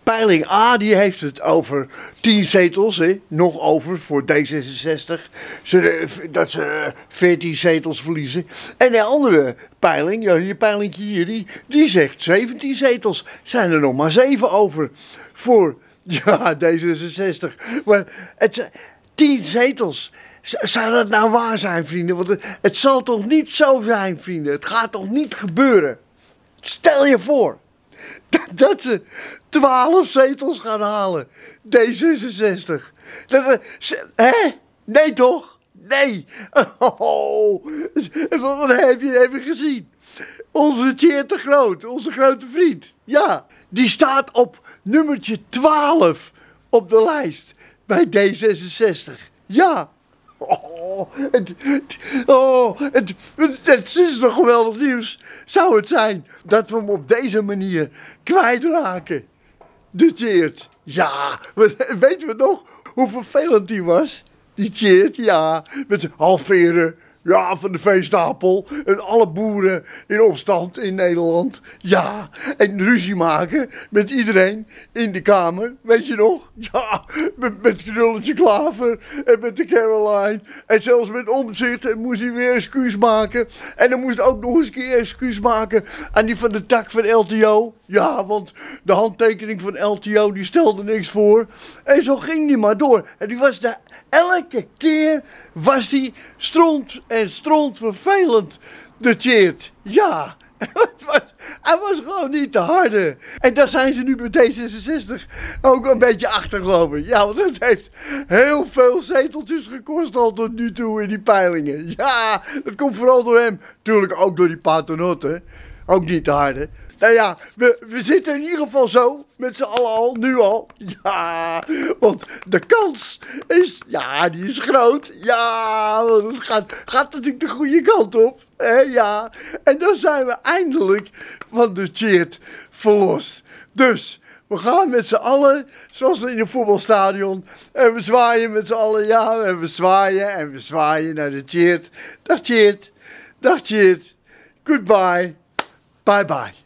Peiling A die heeft het over 10 zetels, nog over voor D66. Dat ze 14 zetels verliezen. En de andere peiling, ja, die peilingje hier, die zegt 17 zetels. Zijn er nog maar 7 over voor ja, D66. Maar 10 zetels. Zou dat nou waar zijn, vrienden? Want het zal toch niet zo zijn, vrienden? Het gaat toch niet gebeuren? Stel je voor dat ze 12 zetels gaan halen. D66. Hè? Nee toch? Nee. Oh, wat heb je gezien? Onze Tjeerd de Groot, onze grote vriend. Ja, die staat op nummertje 12 op de lijst bij D66. Ja. Het is toch geweldig nieuws. Zou het zijn dat we hem op deze manier kwijtraken? De Tjeerd. Ja, weten we nog hoe vervelend die was? Die Tjeerd, ja, met zijn halveren. Ja, van de veestapel. En alle boeren in opstand in Nederland. Ja, en ruzie maken met iedereen in de Kamer. Weet je nog? Ja, met Knulletje Klaver en met de Caroline. En zelfs met Omtzigt. En moest hij weer excuus maken. En dan moest ook nog eens een keer excuus maken aan die van de tak van LTO. Ja, want de handtekening van LTO die stelde niks voor. En zo ging die maar door. En die was daar elke keer was die stront vervelend, de Tjeerd. Ja, hij was gewoon niet te harde. En daar zijn ze nu bij D66 ook een beetje achter, geloof ik. Ja, want het heeft heel veel zeteltjes gekost al tot nu toe in die peilingen. Ja, dat komt vooral door hem. Tuurlijk ook door die paternotte. Ook niet te harde. Nou ja, we zitten in ieder geval zo, met z'n allen al, nu al. Ja, want de kans is, ja, die is groot. Ja, want het gaat natuurlijk de goede kant op. Ja, en dan zijn we eindelijk van de Tjeerd verlost. Dus, we gaan met z'n allen, zoals in een voetbalstadion. En we zwaaien met z'n allen, ja, en we zwaaien naar de Tjeerd. Dag Tjeerd, dag Tjeerd. Goodbye, bye bye.